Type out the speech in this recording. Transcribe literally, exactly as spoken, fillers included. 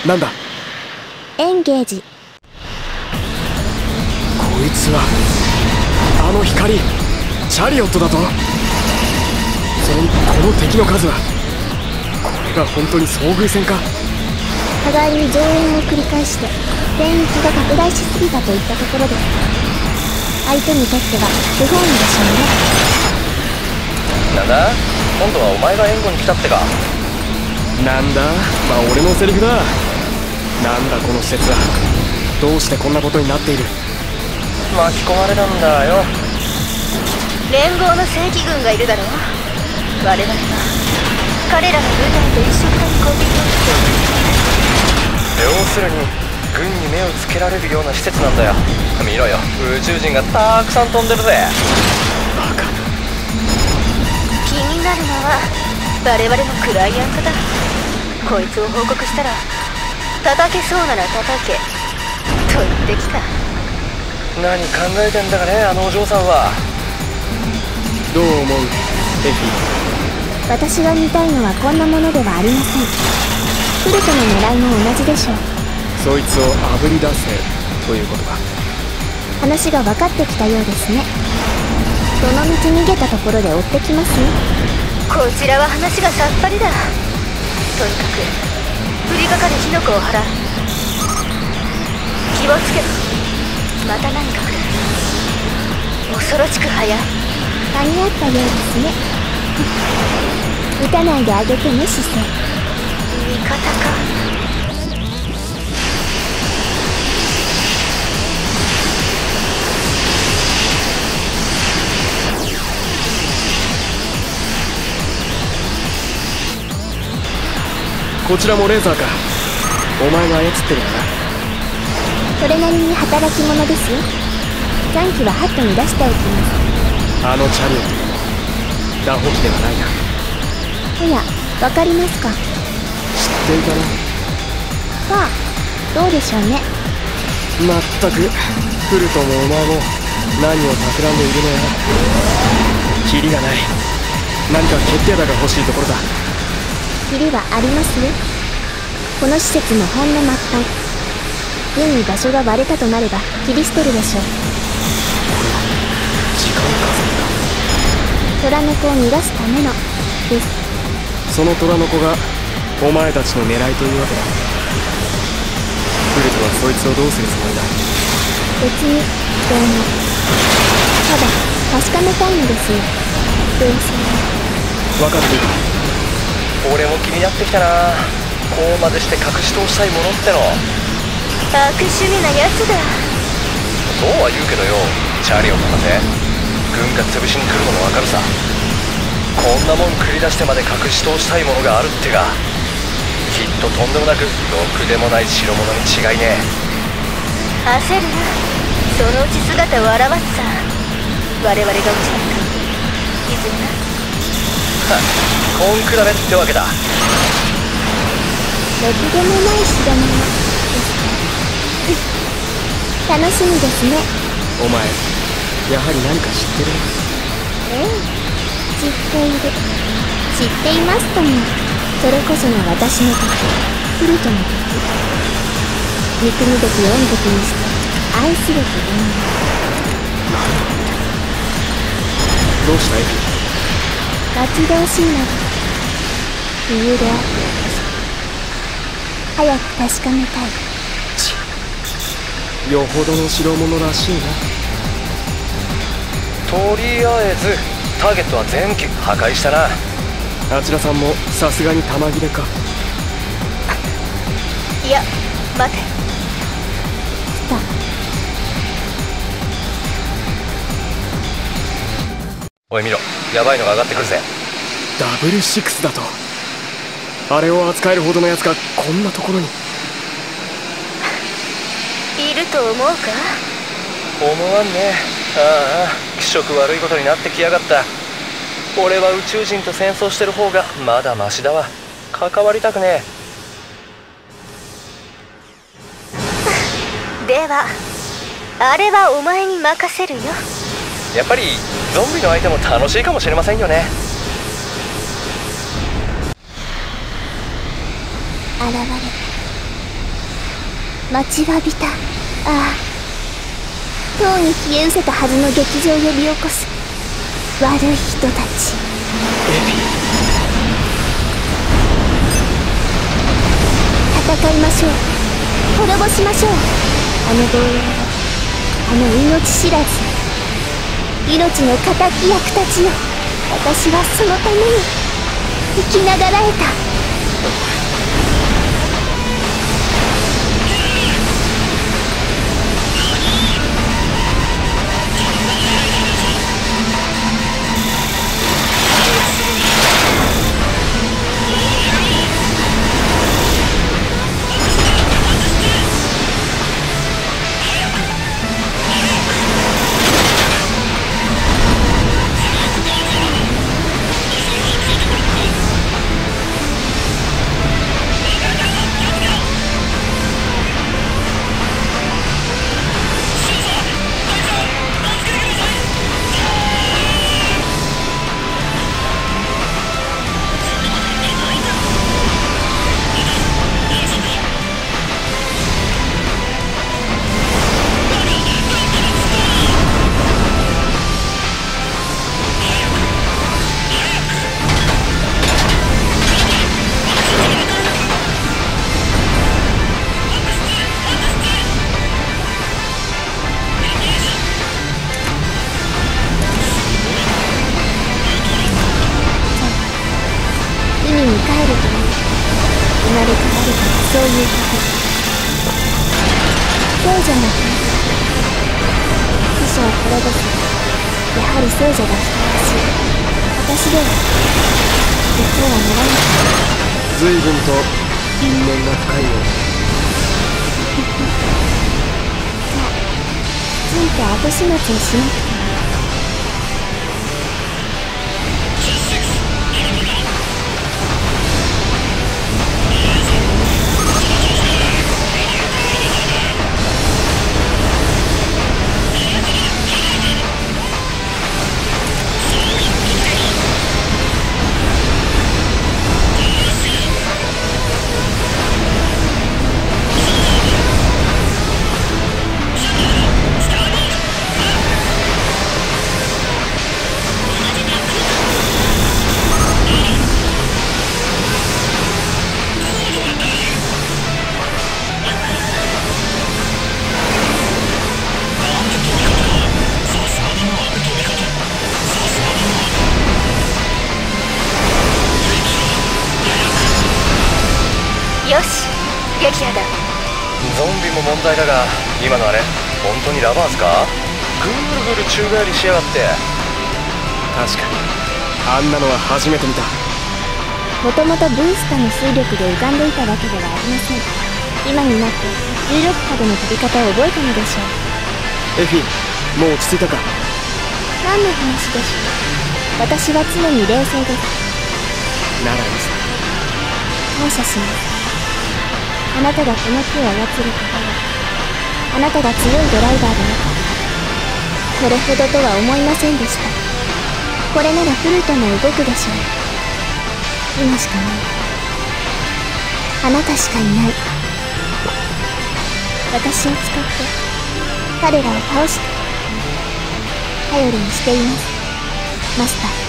なんだ？ エンゲージ。 こいつはあの光、チャリオットだと？それにこの敵の数は、これが本当に遭遇戦か？ 互いに増援を繰り返して戦域が拡大しすぎたといったところです。相手にとっては不本意でしょうね。 なんだ、今度はお前が援護に来たってか。 なんだ、まあ俺のセリフだ。なんだこの施設は、どうしてこんなことになっている？ 巻き込まれたんだよ。 連合の正規軍がいるだろう。我々は彼らの部隊と一緒くたに攻撃をしている。 要するに軍に目をつけられるような施設なんだよ。見ろよ、宇宙人がたくさん飛んでるぜ。 バカ。 気になるのは我々のクライアントだ。こいつを報告したら叩けそうなら叩けと言ってきた。 何考えてんだかね、あのお嬢さんは。 どう思うエフィ？ 私が見たいのはこんなものではありません。フルトの狙いも同じでしょう。 そいつをあぶり出せということか。 話が分かってきたようですね。どの道逃げたところで追ってきますね。 こちらは話がさっぱりだ。とにかく降りかかる火の粉を払う。気をつけろ、また何か来る。恐ろしく早い。 間に合ったようですね。撃たないであげてね、姿勢。 味方か。 こちらもレーザーか。お前が操ってるんだな。 それなりに働き者ですよ。残機はハットに出しておきます。 あのチャリオットも打法機ではないな。 おや、わかりますか？ 知っていたな。 はあ、どうでしょうね。 まったくフルトもお前も何を企んでいるのやら。キリがない。何か決定打が欲しいところだ。 キリはありますよ。この施設のほんの末端、現に場所が割れたとなれば切り捨てるでしょう。 時間稼ぎ虎の子を逃がすためのです。 だ。その虎の子がお前たちの狙いというわけだ。フルトはそいつをどうするつもりだ？ 別にどうも。ただ確かめたいのですよ。どうせ分かっている。 俺も気になってきたな。こうまでして隠し通したいものっての。 悪趣味なやつだ。 そうは言うけどよ、チャリオットなんて軍が潰しに来るのもわかるさ。こんなもん繰り出してまで隠し通したいものがあるってか。きっととんでもなくろくでもない代物に違いねえ。 焦るな、そのうち姿を現すさ。我々が撃ちに行く。いずれな。 はっ、根比べってわけだ。 ろくでもない代物ですか。楽しみですね。 お前やはり何か知ってる？ ええ、知っている。知っていますとも。それこそが私の敵、フルトの敵。憎むべき恩敵にして愛すべき女。 どうしたエフィ？ 待ち遠しいなど理由であって早く確かめたい。 よほどの代物らしいな。 とりあえずターゲットは全機破壊したな。 あちらさんもさすがに弾切れか。 いや、待て。 来た。 おい見ろ、ヤバいのが上がってくるぜ。 ダブルシックスだと？あれを扱えるほどのやつがこんなところに。 いると思うか？ 思わんね。ああ、気色悪いことになってきやがった。俺は宇宙人と戦争してる方がまだマシだわ。関わりたくねえ。ではあれはお前に任せるよ。 やっぱりゾンビの相手も楽しいかもしれませんよね。 現れた。 待ちわびた。ああ、とうに消え失せたはずの劇場を呼び起こす悪い人たち。 エフィ、 戦いましょう。滅ぼしましょう。あの亡霊を、あの命知らず、命の敵役たちよ。私はそのために生きながらえた。そういうこと。そうじゃなくて死者を滅ぼす。やはりそうじゃがふさわしい。私ではそうはならない。 随分と因縁が深いよ。 さあ、きちんと後始末をしなくては。 よし、撃破だ。 ゾンビも問題だが、今のあれ本当にラバーズか？ぐるぐる宙返りしやがって。 確かにあんなのは初めて見た。 もともとブースターの水力で浮かんでいたわけではありません。今になって重力波での飛び方を覚えたのでしょう。 エフィ、もう落ち着いたか？ 何の話でしょう。私は常に冷静です。 ならいいさ。 感謝します。あなたがこの木を操る方は、あなたが強いドライバーでなかった。これほどとは思いませんでした。これならフルートも動くでしょう。今しかない。あなたしかいない。私を使って彼らを倒して頼りにしています、マスター。